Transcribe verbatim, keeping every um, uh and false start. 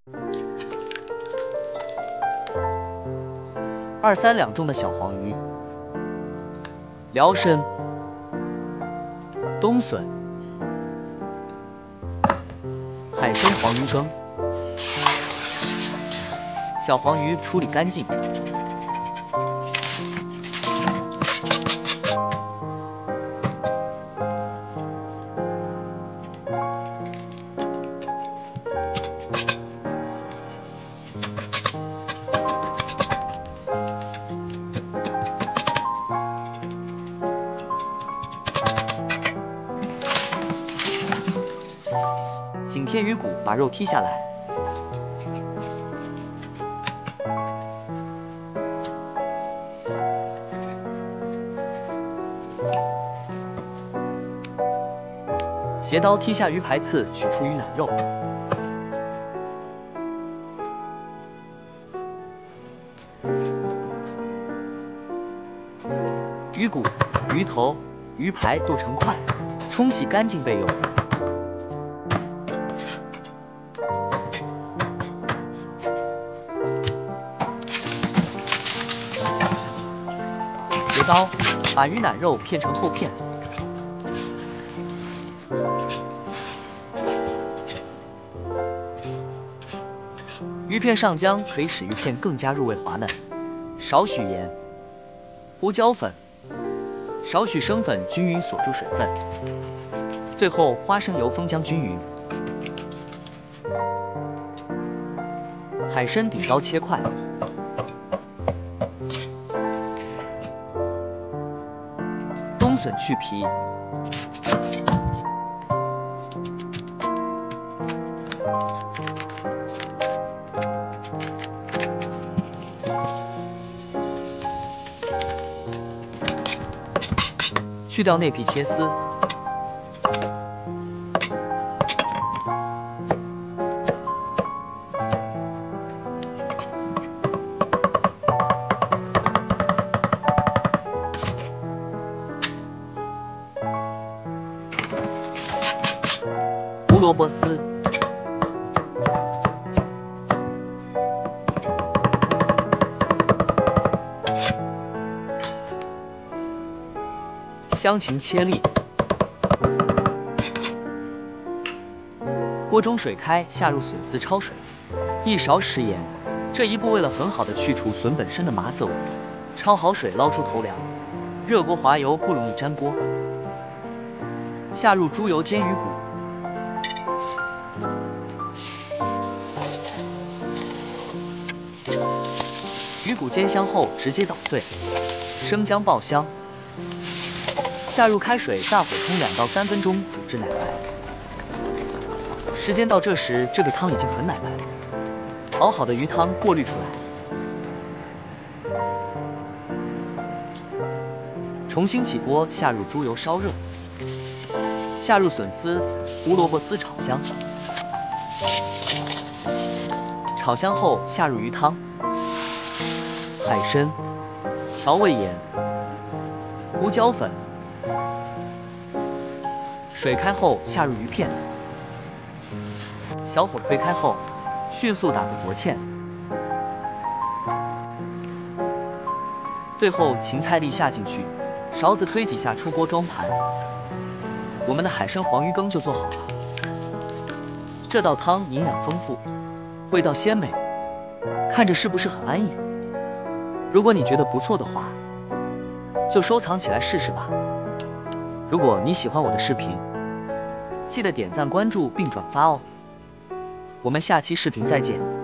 二三两重的小黄鱼，辽参、冬笋、海参黄鱼羹。小黄鱼处理干净，紧贴鱼骨，把肉剔下来。斜刀剔下鱼排刺，取出鱼腩肉。鱼骨、鱼头、鱼排剁成块，冲洗干净备用。斜刀把鱼腩肉片成厚片。鱼片上浆可以使鱼片更加入味滑嫩。少许盐、胡椒粉、少许生粉均匀锁住水分。最后花生油封浆均匀。海参顶刀切块。冬笋去皮。去掉内皮切丝，胡萝卜丝。香芹切粒，锅中水开，下入笋丝焯水，一勺食盐。这一步为了很好的去除笋本身的麻涩味。焯好水，捞出头梁，热锅滑油不容易粘锅。下入猪油煎鱼骨，鱼骨煎香后直接捣碎，生姜爆香。下入开水，大火冲两到三分钟，煮至奶白。时间到这时，这个汤已经很奶白了。熬好的鱼汤过滤出来，重新起锅，下入猪油烧热，下入笋丝、胡萝卜丝炒香。炒香后，下入鱼汤、海参、调味盐、胡椒粉。水开后下入鱼片，小火推开后，迅速打个薄芡。最后芹菜粒下进去，勺子推几下出锅装盘。我们的海参黄鱼羹就做好了。这道汤营养丰富，味道鲜美，看着是不是很安逸？如果你觉得不错的话，就收藏起来试试吧。如果你喜欢我的视频，记得点赞、关注并转发哦。我们下期视频再见。